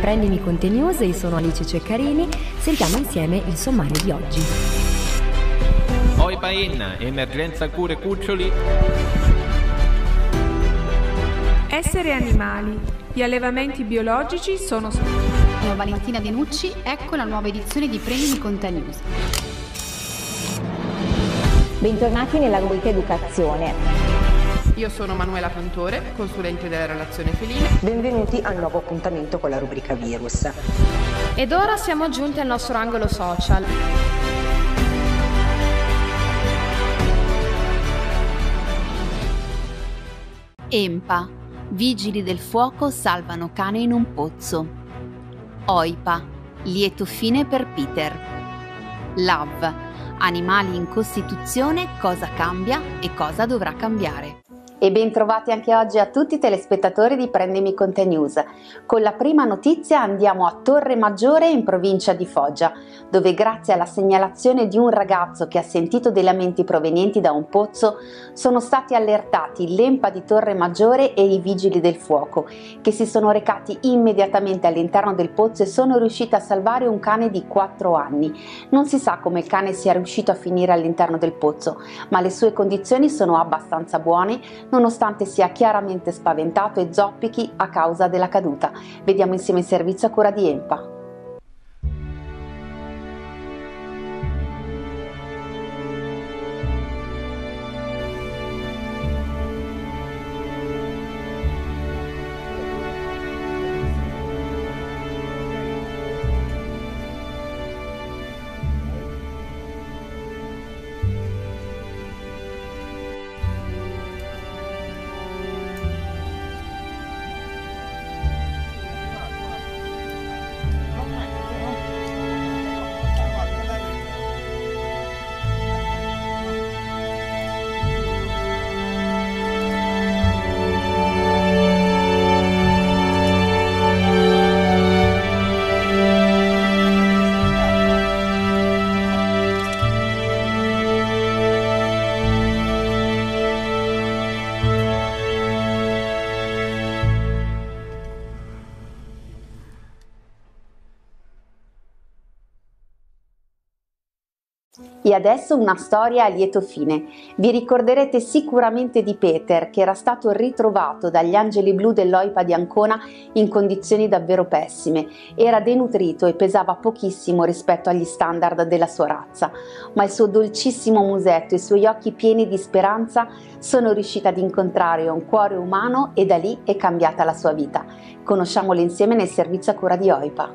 Prendimi con te News, io sono Alice Ceccarini, sentiamo insieme il sommario di oggi. OIPA Enna, emergenza cure cuccioli. Essere animali, gli allevamenti biologici sono... Sono Valentina Denucci, ecco la nuova edizione di Prendimi con te News. Bentornati nella rubrica Educazione. Io sono Manuela Cantore, consulente della relazione felina. Benvenuti al nuovo appuntamento con la rubrica Virus. Ed ora siamo giunti al nostro angolo social. EMPA. Vigili del fuoco salvano cane in un pozzo. OIPA. Lieto fine per Peter. LAV. Animali in Costituzione, cosa cambia e cosa dovrà cambiare. E ben trovati anche oggi a tutti i telespettatori di Prendimi con te News. Con la prima notizia andiamo a Torre Maggiore in provincia di Foggia, dove grazie alla segnalazione di un ragazzo che ha sentito dei lamenti provenienti da un pozzo sono stati allertati l'EMPA di Torre Maggiore e i vigili del fuoco, che si sono recati immediatamente all'interno del pozzo e sono riusciti a salvare un cane di 4 anni. Non si sa come il cane sia riuscito a finire all'interno del pozzo, ma le sue condizioni sono abbastanza buone, nonostante sia chiaramente spaventato e zoppichi a causa della caduta. Vediamo insieme il servizio a cura di EMPA. E adesso una storia a lieto fine. Vi ricorderete sicuramente di Peter, che era stato ritrovato dagli Angeli Blu dell'OIPA di Ancona in condizioni davvero pessime. Era denutrito e pesava pochissimo rispetto agli standard della sua razza, ma il suo dolcissimo musetto e i suoi occhi pieni di speranza sono riusciti ad incontrare un cuore umano e da lì è cambiata la sua vita. Conosciamolo insieme nel servizio a cura di OIPA.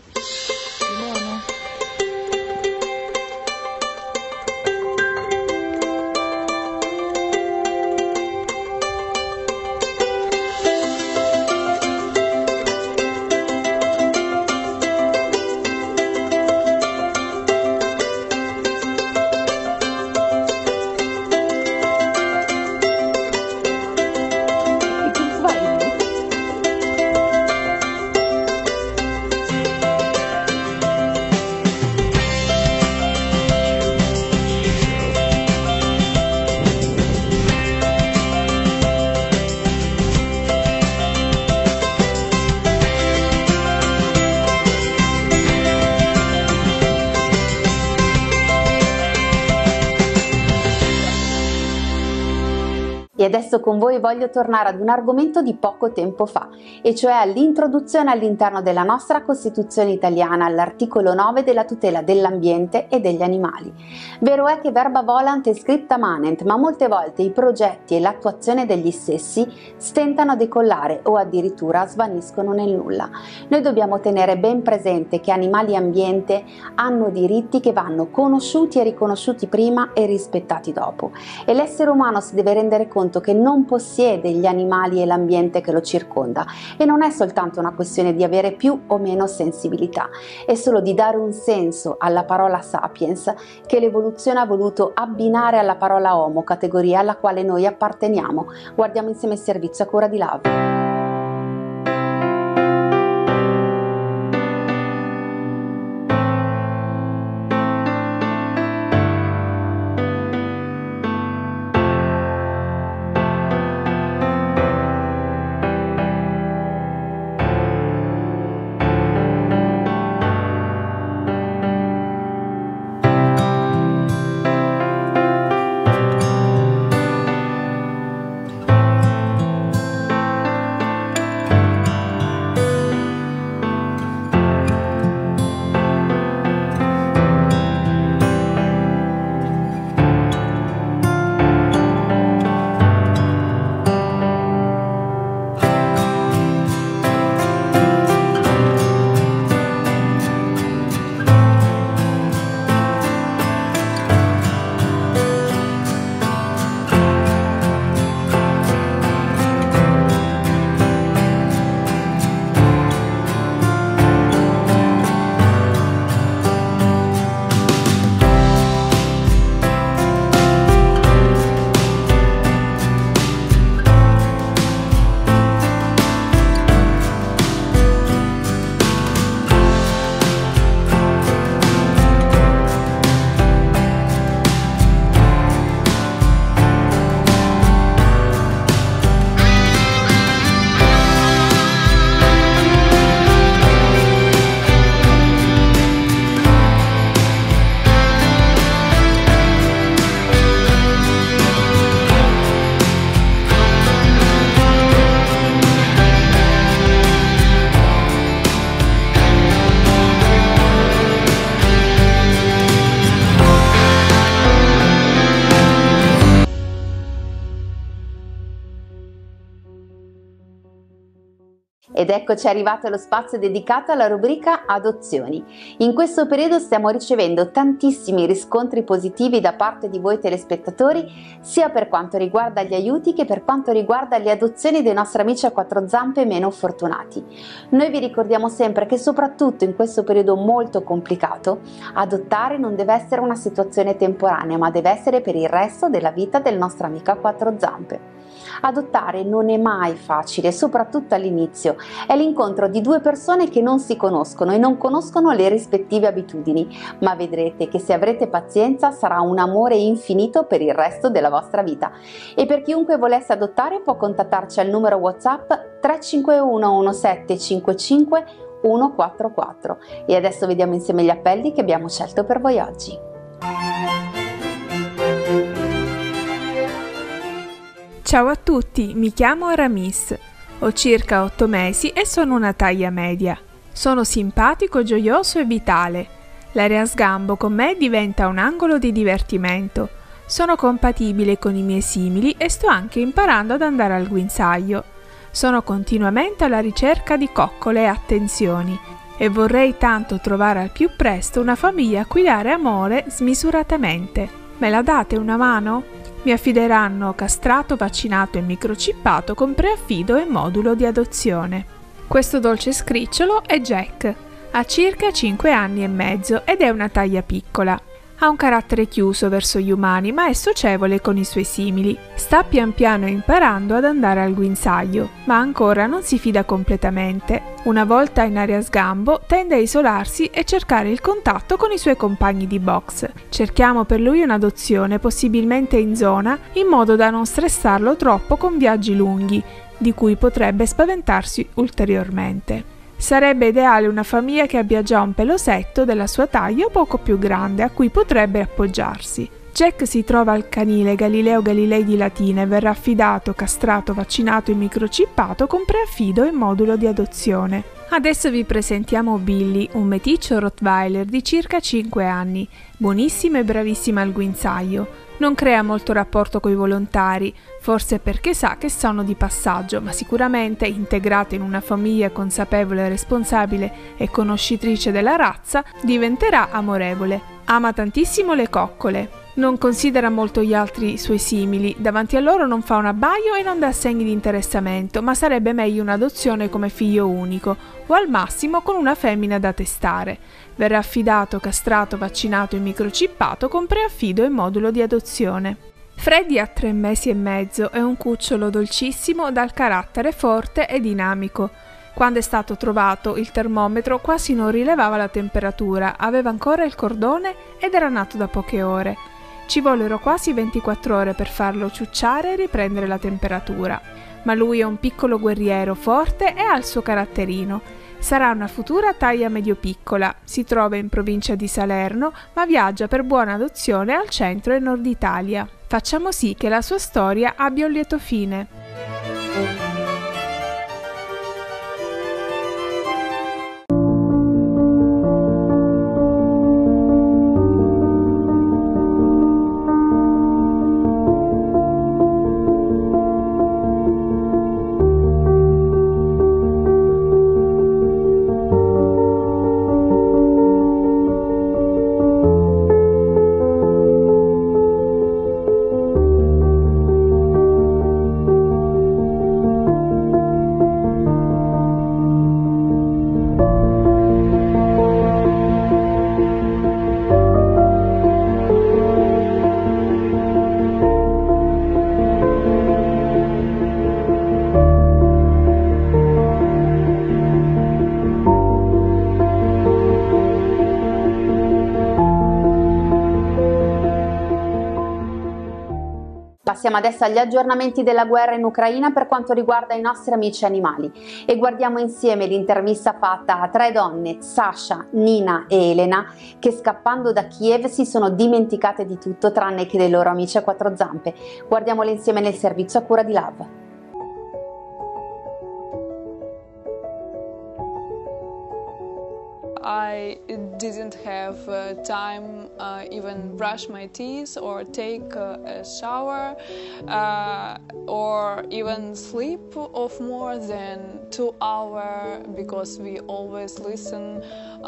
E adesso con voi voglio tornare ad un argomento di poco tempo fa, e cioè all'introduzione all'interno della nostra Costituzione italiana all'articolo 9 della tutela dell'ambiente e degli animali. Vero è che verba volant e scripta manent, ma molte volte i progetti e l'attuazione degli stessi stentano a decollare o addirittura svaniscono nel nulla. Noi dobbiamo tenere ben presente che animali e ambiente hanno diritti che vanno conosciuti e riconosciuti prima e rispettati dopo, e l'essere umano si deve rendere conto che non possiede gli animali e l'ambiente che lo circonda, e non è soltanto una questione di avere più o meno sensibilità, è solo di dare un senso alla parola sapiens che l'evoluzione ha voluto abbinare alla parola homo, categoria alla quale noi apparteniamo. Guardiamo insieme il servizio a cura di Lav. Ed eccoci arrivato allo spazio dedicato alla rubrica adozioni. In questo periodo stiamo ricevendo tantissimi riscontri positivi da parte di voi telespettatori, sia per quanto riguarda gli aiuti che per quanto riguarda le adozioni dei nostri amici a quattro zampe meno fortunati. Noi vi ricordiamo sempre che soprattutto in questo periodo molto complicato, adottare non deve essere una situazione temporanea, ma deve essere per il resto della vita del nostro amico a quattro zampe. Adottare non è mai facile, soprattutto all'inizio. È l'incontro di due persone che non si conoscono e non conoscono le rispettive abitudini, ma vedrete che se avrete pazienza sarà un amore infinito per il resto della vostra vita. E per chiunque volesse adottare può contattarci al numero WhatsApp 351 1755 144. E adesso vediamo insieme gli appelli che abbiamo scelto per voi oggi. Ciao a tutti, mi chiamo Aramis, ho circa 8 mesi e sono una taglia media. Sono simpatico, gioioso e vitale. L'area sgambo con me diventa un angolo di divertimento. Sono compatibile con i miei simili e sto anche imparando ad andare al guinzaglio. Sono continuamente alla ricerca di coccole e attenzioni e vorrei tanto trovare al più presto una famiglia a cui dare amore smisuratamente. Me la date una mano? Mi affideranno castrato, vaccinato e microchippato con preaffido e modulo di adozione. Questo dolce scricciolo è Jack, ha circa 5 anni e mezzo ed è una taglia piccola. Ha un carattere chiuso verso gli umani ma è socievole con i suoi simili. Sta pian piano imparando ad andare al guinzaglio, ma ancora non si fida completamente. Una volta in area sgambo tende a isolarsi e cercare il contatto con i suoi compagni di box. Cerchiamo per lui un'adozione, possibilmente in zona, in modo da non stressarlo troppo con viaggi lunghi, di cui potrebbe spaventarsi ulteriormente. Sarebbe ideale una famiglia che abbia già un pelosetto della sua taglia o poco più grande a cui potrebbe appoggiarsi. Jack si trova al canile Galileo Galilei di Latina e verrà affidato, castrato, vaccinato e microchippato con preaffido e modulo di adozione. Adesso vi presentiamo Billy, un meticcio Rottweiler di circa 5 anni, buonissimo e bravissimo al guinzaglio. Non crea molto rapporto coi volontari, forse perché sa che sono di passaggio, ma sicuramente, integrato in una famiglia consapevole, responsabile e conoscitrice della razza, diventerà amorevole. Ama tantissimo le coccole. Non considera molto gli altri suoi simili, davanti a loro non fa un abbaio e non dà segni di interessamento, ma sarebbe meglio un'adozione come figlio unico, o al massimo con una femmina da testare. Verrà affidato, castrato, vaccinato e microchippato con preaffido e modulo di adozione. Freddy ha 3 mesi e mezzo, è un cucciolo dolcissimo dal carattere forte e dinamico. Quando è stato trovato, il termometro quasi non rilevava la temperatura, aveva ancora il cordone ed era nato da poche ore. Ci vollero quasi 24 ore per farlo ciucciare e riprendere la temperatura. Ma lui è un piccolo guerriero forte e ha il suo caratterino. Sarà una futura taglia medio-piccola, si trova in provincia di Salerno, ma viaggia per buona adozione al centro e nord Italia. Facciamo sì che la sua storia abbia un lieto fine. Passiamo adesso agli aggiornamenti della guerra in Ucraina per quanto riguarda i nostri amici animali e guardiamo insieme l'intervista fatta a 3 donne, Sasha, Nina e Elena, che scappando da Kiev si sono dimenticate di tutto tranne che dei loro amici a 4 zampe. Guardiamole insieme nel servizio a cura di Lav. didn't have time even brush my teeth or take a shower or even sleep of more than 2 hours because we always listen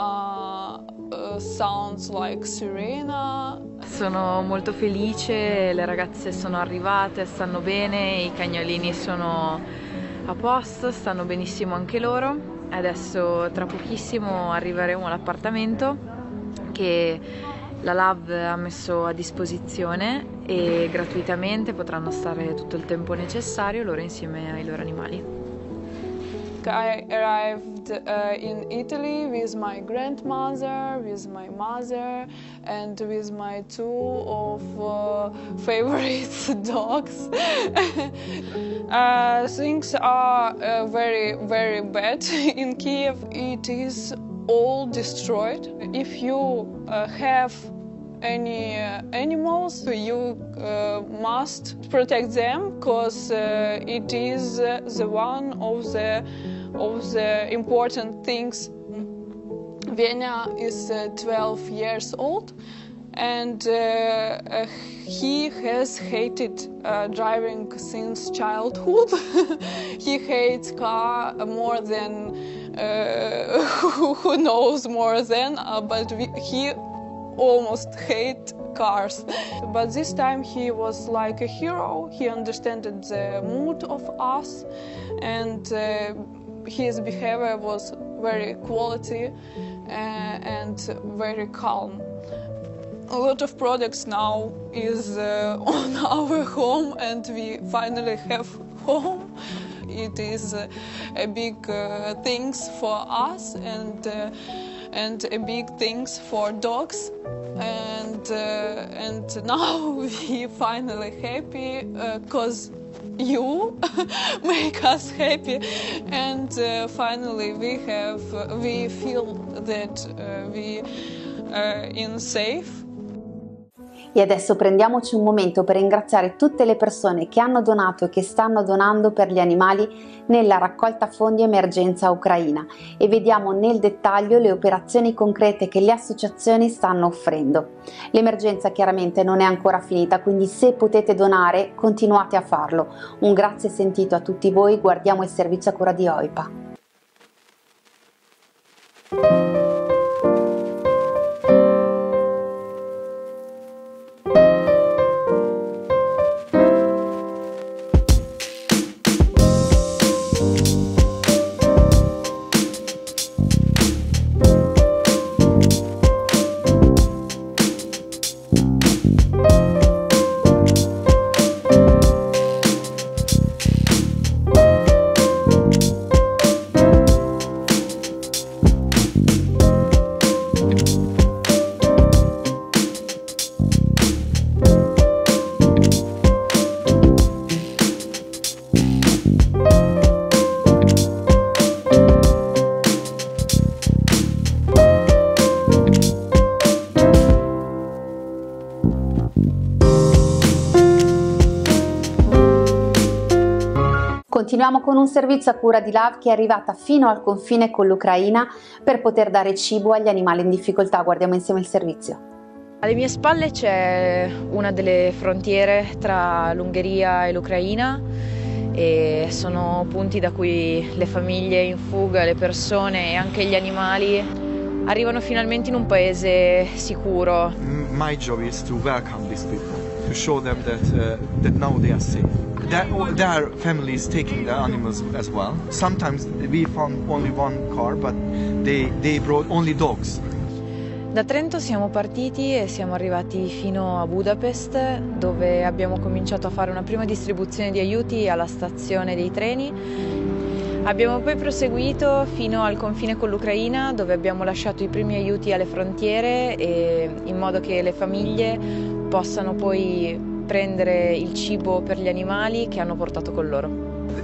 sounds like sirena. Sono molto felice, le ragazze sono arrivate, stanno bene, i cagnolini sono a posto, stanno benissimo anche loro. Adesso tra pochissimo arriveremo all'appartamento che la Love ha messo a disposizione e gratuitamente potranno stare tutto il tempo necessario loro insieme ai loro animali. I arrived in Italy with my grandmother, with my mother, and with my 2 favorite dogs. Things are very, very bad in Kiev. It is all destroyed. If you have any animals, you must protect them because it is the one of the important things. Vienna is 12 years old and he has hated driving since childhood. He hates car more than who knows more than, but he almost hate cars. But this time he was like a hero. He understood the mood of us and his behavior was very quality and very calm. A lot of products now is on our home and we finally have home. It is a big things for us and a big things for dogs. And now we finally happy because you make us happy, and finally we feel that we are in safe. E adesso prendiamoci un momento per ringraziare tutte le persone che hanno donato e che stanno donando per gli animali nella raccolta fondi emergenza ucraina e vediamo nel dettaglio le operazioni concrete che le associazioni stanno offrendo. L'emergenza chiaramente non è ancora finita, quindi se potete donare continuate a farlo. Un grazie sentito a tutti voi, guardiamo il servizio a cura di OIPA. Continuiamo con un servizio a cura di Love che è arrivata fino al confine con l'Ucraina per poter dare cibo agli animali in difficoltà. Guardiamo insieme il servizio. Alle mie spalle c'è una delle frontiere tra l'Ungheria e l'Ucraina e sono punti da cui le famiglie in fuga, le persone e anche gli animali arrivano finalmente in un paese sicuro. My job is to welcome these people, to show them that now they are safe. There are families taking their animals as well. Sometimes we found only one car, but they brought only dogs. Da Trento siamo partiti e siamo arrivati fino a Budapest, dove abbiamo cominciato a fare una prima distribuzione di aiuti alla stazione dei treni. Abbiamo poi proseguito fino al confine con l'Ucraina, dove abbiamo lasciato i primi aiuti alle frontiere in modo che le famiglie possano poi prendere il cibo per gli animali che hanno portato con loro.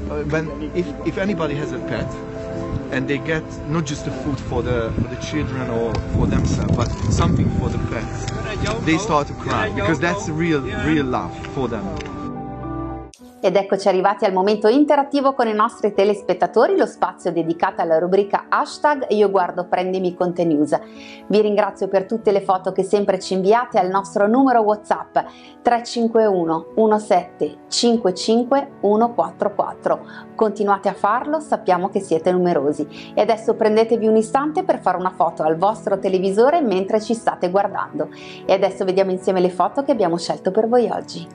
If anybody has a pet and they get not just the food for the children or for themselves, but something for the pets, they start to cry because that's real love for them. Ed eccoci arrivati al momento interattivo con i nostri telespettatori, lo spazio dedicato alla rubrica hashtag Io guardo Prendimi con te News. Vi ringrazio per tutte le foto che sempre ci inviate al nostro numero WhatsApp 351 17 55 144. Continuate a farlo, sappiamo che siete numerosi. E adesso prendetevi un istante per fare una foto al vostro televisore mentre ci state guardando. E adesso vediamo insieme le foto che abbiamo scelto per voi oggi.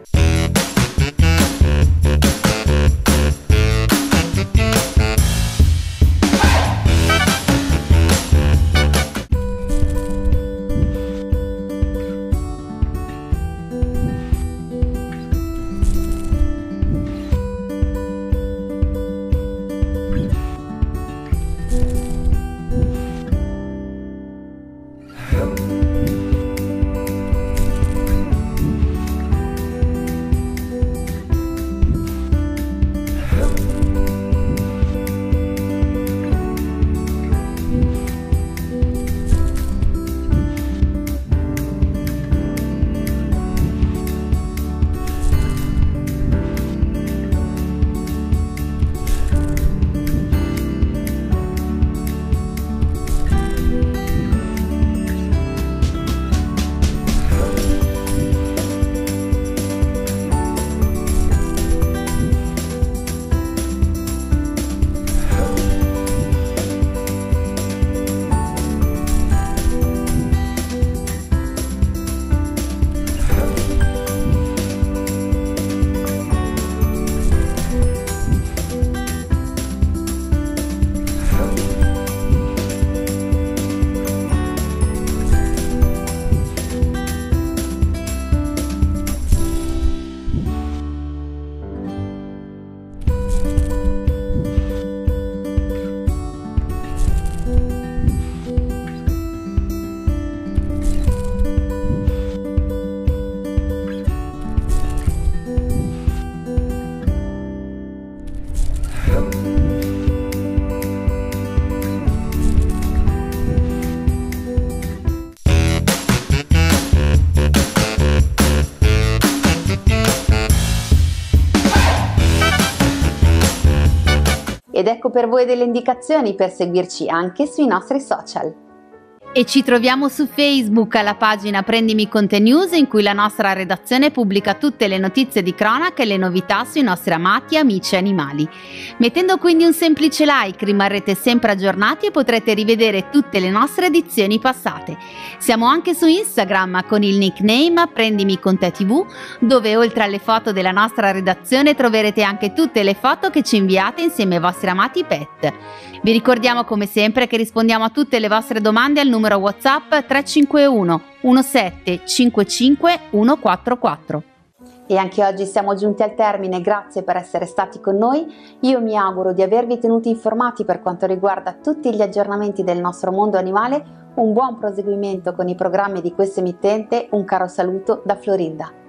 Ed ecco per voi delle indicazioni per seguirci anche sui nostri social. E ci troviamo su Facebook alla pagina Prendimi con te News, in cui la nostra redazione pubblica tutte le notizie di cronaca e le novità sui nostri amati amici animali. Mettendo quindi un semplice like rimarrete sempre aggiornati e potrete rivedere tutte le nostre edizioni passate. Siamo anche su Instagram con il nickname Prendimi con te TV, dove oltre alle foto della nostra redazione troverete anche tutte le foto che ci inviate insieme ai vostri amati pet. Vi ricordiamo come sempre che rispondiamo a tutte le vostre domande al numero WhatsApp 351 17 55 144. E anche oggi siamo giunti al termine, grazie per essere stati con noi. Io mi auguro di avervi tenuti informati per quanto riguarda tutti gli aggiornamenti del nostro mondo animale. Un buon proseguimento con i programmi di questa emittente, un caro saluto da Florinda.